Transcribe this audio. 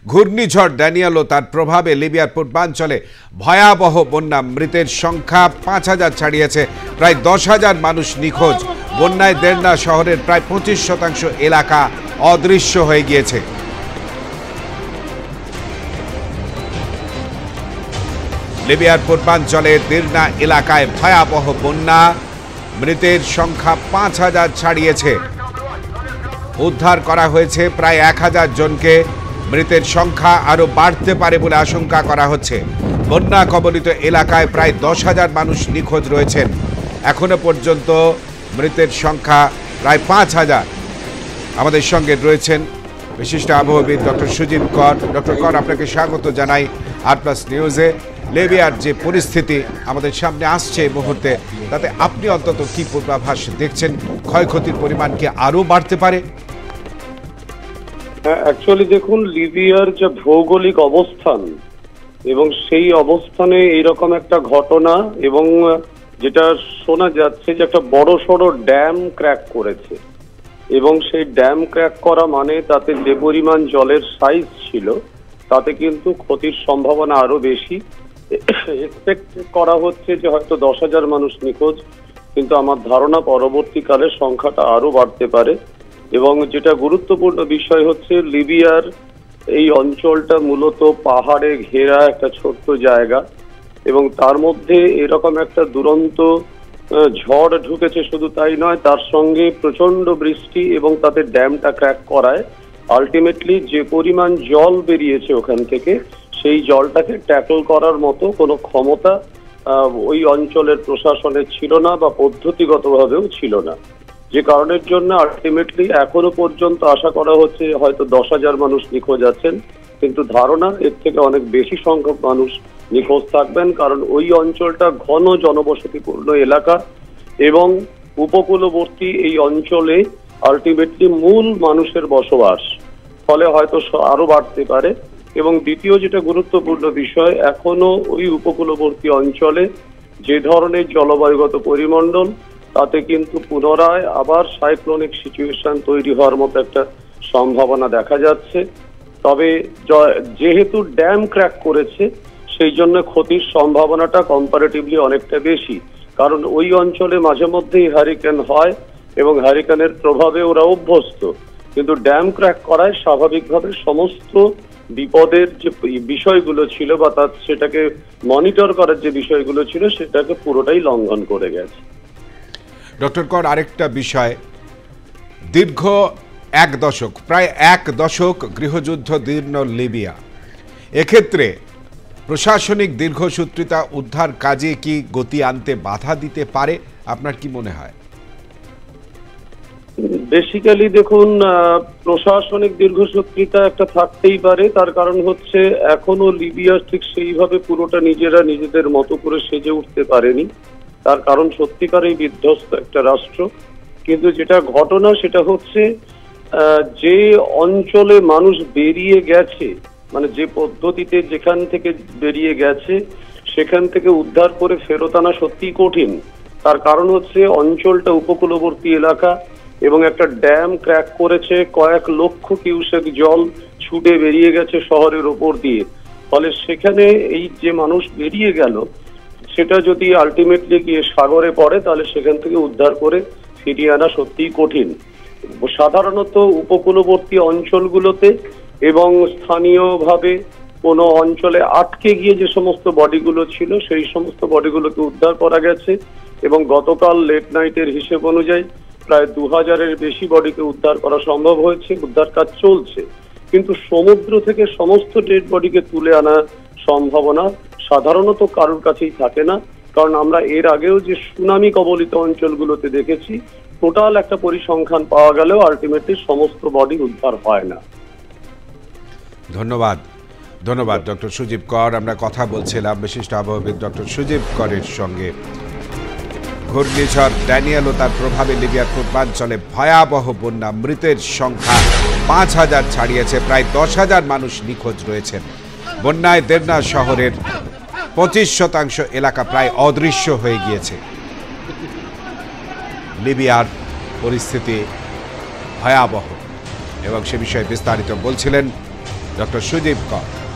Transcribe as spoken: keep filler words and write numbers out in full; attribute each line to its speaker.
Speaker 1: ঘূর্ণিঝড় ড্যানিয়েল ও তার প্রভাবে লিবিয়ার পূর্বাঞ্চলে ভয়াবহ বন্যা, মৃতের সংখ্যা পাঁচ হাজার ছাড়িয়েছে, প্রায় দশ হাজার মানুষ নিখোঁজ। বন্যায় দেরনা শহরের প্রায় পঁচিশ শতাংশ এলাকা অদৃশ্য হয়ে গিয়েছে। লিবিয়ার পূর্বাঞ্চলের দেরনা এলাকায় ভয়াবহ বন্যা, মৃতের সংখ্যা পাঁচ হাজার ছাড়িয়েছে। উদ্ধার করা হয়েছে প্রায় এক হাজার জনকে। মৃতের সংখ্যা আরও বাড়তে পারে বলে আশঙ্কা করা হচ্ছে। বন্যা কবলিত এলাকায় প্রায় দশ হাজার মানুষ নিখোঁজ রয়েছেন। এখনো পর্যন্ত মৃতের সংখ্যা প্রায় পাঁচ হাজার। আমাদের সঙ্গে রয়েছেন বিশিষ্ট আবহাওয়াবিদ ডক্টর সুজিত কর। ডক্টর কর, আপনাকে স্বাগত জানাই আর প্লাস নিউজে। লিবিয়ার যে পরিস্থিতি আমাদের সামনে আসছে এই মুহূর্তে, তাতে আপনি অন্তত কি পূর্বাভাস দেখছেন? ক্ষয়ক্ষতির পরিমাণ কি আরও বাড়তে পারে?
Speaker 2: অ্যাকচুয়ালি দেখুন, লিবিয়ার যে ভৌগোলিক অবস্থান এবং সেই অবস্থানে এইরকম একটা ঘটনা, এবং যেটা শোনা যাচ্ছে যে একটা বড় সড়ো ড্যাম ক্র্যাক করেছে, এবং সেই ড্যাম ক্র্যাক করা মানে তাতে যে পরিমাণ জলের সাইজ ছিল তাতে কিন্তু ক্ষতির সম্ভাবনা আরো বেশি। এক্সপেক্ট করা হচ্ছে যে হয়তো দশ হাজার মানুষ নিখোঁজ, কিন্তু আমার ধারণা পরবর্তীকালে সংখ্যাটা আরো বাড়তে পারে। এবং যেটা গুরুত্বপূর্ণ বিষয় হচ্ছে, লিবিয়ার এই অঞ্চলটা মূলত পাহাড়ে ঘেরা একটা ছোট্ট জায়গা, এবং তার মধ্যে এরকম একটা দুরন্ত ঝড় ঢুকেছে। শুধু তাই নয়, তার সঙ্গে প্রচন্ড বৃষ্টি, এবং তাতে ড্যামটা ক্র্যাক করায় আলটিমেটলি যে পরিমাণ জল বেরিয়েছে ওখান থেকে, সেই জলটাকে ট্যাকল করার মতো কোনো ক্ষমতা ওই অঞ্চলের প্রশাসনের ছিল না, বা পদ্ধতিগতভাবেও ছিল না। যে কারণের জন্য আলটিমেটলি এখনো পর্যন্ত আশা করা হচ্ছে হয়তো দশ হাজার মানুষ নিখোঁজ আছেন, কিন্তু ধারণা এর থেকে অনেক বেশি সংখ্যক মানুষ নিখোঁজ থাকবেন, কারণ ওই অঞ্চলটা ঘন জনবসতিপূর্ণ এলাকা, এবং উপকূলবর্তী এই অঞ্চলে আলটিমেটলি মূল মানুষের বসবাস, ফলে হয়তো আরো বাড়তে পারে। এবং দ্বিতীয় যেটা গুরুত্বপূর্ণ বিষয়, এখনো ওই উপকূলবর্তী অঞ্চলে যে ধরনের জলবায়ুগত পরিমণ্ডল, তাতে কিন্তু পুনরায় আবার সাইক্লোনিক সিচুয়েশন তৈরি হওয়ার মতো একটা সম্ভাবনা দেখা যাচ্ছে। তবে যেহেতু ড্যাম ক্র্যাক করেছে, সেই জন্য ক্ষতির সম্ভাবনাটা কম্পারেটিভলি অনেকটা বেশি, কারণ ওই অঞ্চলে মাঝে মধ্যেই হ্যারিকেন হয় এবং হ্যারিকেনের প্রভাবে ওরা অভ্যস্ত, কিন্তু ড্যাম ক্র্যাক করায় স্বাভাবিকভাবে সমস্ত বিপদের যে বিষয়গুলো ছিল বা তার সেটাকে মনিটর করার যে বিষয়গুলো ছিল, সেটাকে পুরোটাই লঙ্ঘন করে গেছে।
Speaker 1: ডক্টর কর, আরেকটা বিষয়, দীর্ঘ এক দশক প্রায় এক দশক গৃহযুদ্ধ দীর্ণ লিবিয়া, এক্ষেত্রে প্রশাসনিক দীর্ঘসূত্রিতা উদ্ধার কাজে কি গতি আনতে বাধা দিতে পারে? আপনার কি মনে হয়?
Speaker 2: বেসিক্যালি দেখুন, প্রশাসনিক দীর্ঘসূত্রিতা একটা থাকতেই পারে। তার কারণ হচ্ছে এখনো লিবিয়া ঠিক সেইভাবে পুরোটা নিজেরা নিজেদের মতো করে সেজে উঠতে পারেনি। তার কারণ সত্যিকারই বিধ্বস্ত একটা রাষ্ট্র। কিন্তু যেটা ঘটনা সেটা হচ্ছে, যে অঞ্চলে মানুষ বেরিয়ে গেছে, মানে যে পদ্ধতিতে যেখান থেকে বেরিয়ে গেছে, সেখান থেকে উদ্ধার করে ফেরত আনা সত্যিই কঠিন। তার কারণ হচ্ছে অঞ্চলটা উপকূলবর্তী এলাকা, এবং একটা ড্যাম ক্র্যাক করেছে, কয়েক লক্ষ কিউসেক জল ছুটে বেরিয়ে গেছে শহরের ওপর দিয়ে। ফলে সেখানে এই যে মানুষ বেরিয়ে গেল, সেটা যদি আলটিমেটলি গিয়ে সাগরে পড়ে, তাহলে সেখান থেকে উদ্ধার করে ফিরিয়ে আনা সত্যিই কঠিন। সাধারণত উপকূলবর্তী অঞ্চলগুলোতে এবং স্থানীয়ভাবে কোনো অঞ্চলে আটকে গিয়ে যে সমস্ত বডিগুলো ছিল, সেই সমস্ত বডিগুলোকে উদ্ধার করা গেছে, এবং গতকাল লেট নাইটের হিসেব অনুযায়ী প্রায় দু হাজারের বেশি বডিকে উদ্ধার করা সম্ভব হয়েছে। উদ্ধার কাজ চলছে, কিন্তু সমুদ্র থেকে সমস্ত ডেড বডিকে তুলে আনা সম্ভাবনা সাধারণত কারোর কাছেই থাকে না, কারণ আমরা এর আগেও যে সুনামি কবলিত অঞ্চলগুলোতে দেখেছি, টোটাল একটা পরিসংখ্যান পাওয়া গেলেও আলটিমেটলি সমস্ত বডি উদ্ধার হয় না।
Speaker 1: ধন্যবাদ ধন্যবাদ ডক্টর সুজিত কর। আমরা কথা বলছিলাম বিশিষ্ট আবহাওয়াবিদ ডক্টর সুজিত করের সঙ্গে। ঘূর্ণিঝড় ড্যানিয়েল ও তার প্রভাবে লিবিয়ার পূর্বাঞ্চলে ভয়াবহ বন্যা, মৃতের সংখ্যা পাঁচ হাজার ছাড়িয়েছে, প্রায় দশ হাজার মানুষ নিখোঁজ রয়েছেন। বন্যায় দেরনা শহরের পঁচিশ শতাংশ এলাকা প্রায় অদৃশ্য হয়ে গিয়েছে। লিবিয়ার পরিস্থিতি ভয়াবহ, এবং সে বিষয়ে বিস্তারিত বলছিলেন ডক্টর সুদীপ কর।